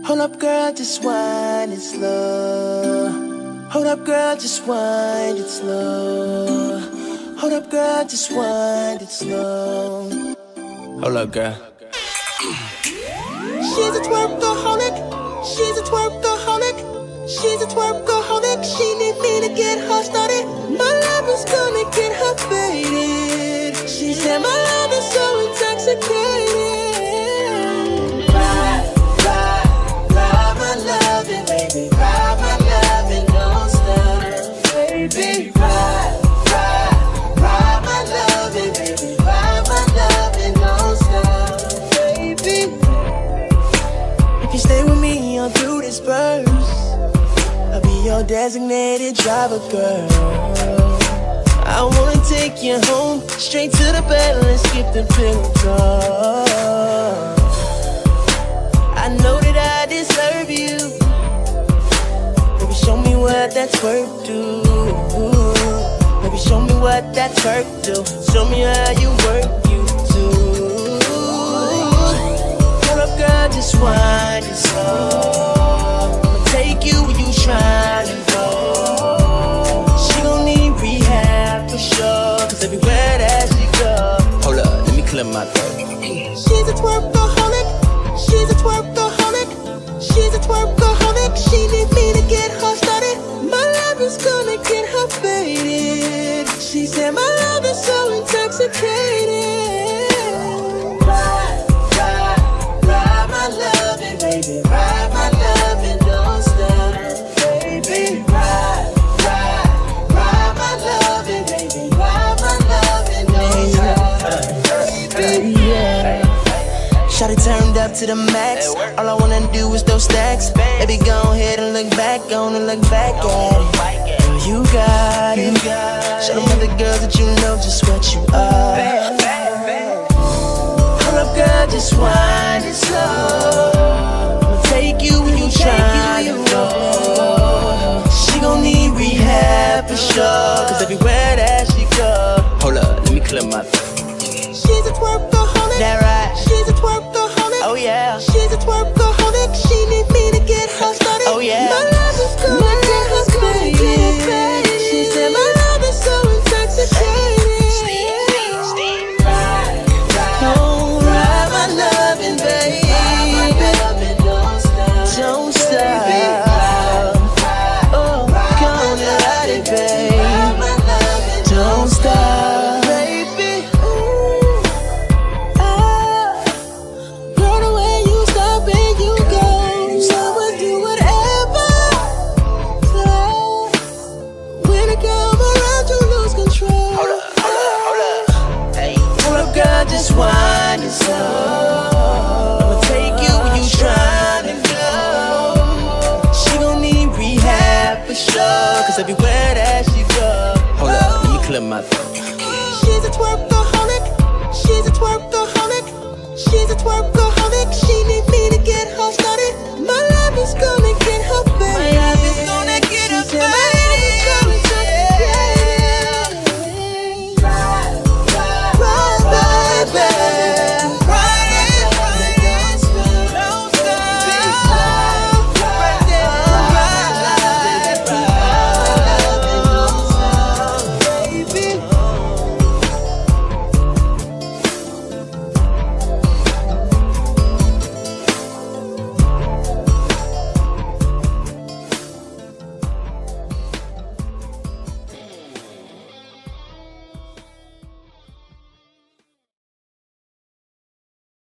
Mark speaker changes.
Speaker 1: Hold up, girl, just wind it slow. Hold up, girl, just wind it slow. Hold up, girl, just wind it slow. Hold up, girl. She's a twerkaholic. She's a twerkaholic. She's a twerkaholic. She need me to get her started. My love is gonna get her faded. She said my love is so intoxicated. Ride, ride, ride my lovin', baby. Ride my lovin', don't stop, baby. Ride, ride, ride my lovin', baby. Ride my lovin', don't stop, baby. If you stay with me on through this verse, I'll be your designated driver, girl. I wanna take you home, straight to the bed, let's skip the pillow talk. I know that I deserve you. Baby, show me what that twerk do. Baby, show me what that twerk do. Show me how you work, you do. Hold up, girl, just wind it slow. I'ma take you where you tryna go. She gon' need rehab for sure, cause everywhere that she go. Hold up, let me clear my throat. She's a twerkaholic. She's a twerkaholic. She's a twerkaholic. She need me to get her started. My love is gonna get her faded. She said my love is so intoxicated. Ride, ride, ride my lovin', baby. Ride my lovin', don't stop, baby. Ride, ride, ride my lovin', baby. Ride my lovin', don't stop, baby. Yeah. Shawty turned up to the max. All I wanna do is those stacks. Baby, go ahead and look back, gonna look back at it. Girl, you got it. Show them other girls that you know just what you are. Hold up, girl, just wind it slow. I'ma take you where you tryna go. She gon' need rehab for sure, cause everywhere that she go. Hold up, let me clear my throat. She's a twerkaholic. That right? She's a twerkaholic. Oh yeah. She's a twerkaholic. She need me to get her started. Oh yeah. My love is gonna get her faded. She said my love is so intoxicated. Ride, ride, oh, ride my lovin', baby. Don't stop. Oh, gonna ride it, babe. Don't stop. Just wind it slow. I'ma take you where you tryna go. She gon' need rehab for sure, cause everywhere that she go. Hold up, let me clear my throat. She's a twerkaholic. She's a twerkaholic. She's a twerkaholic. She need me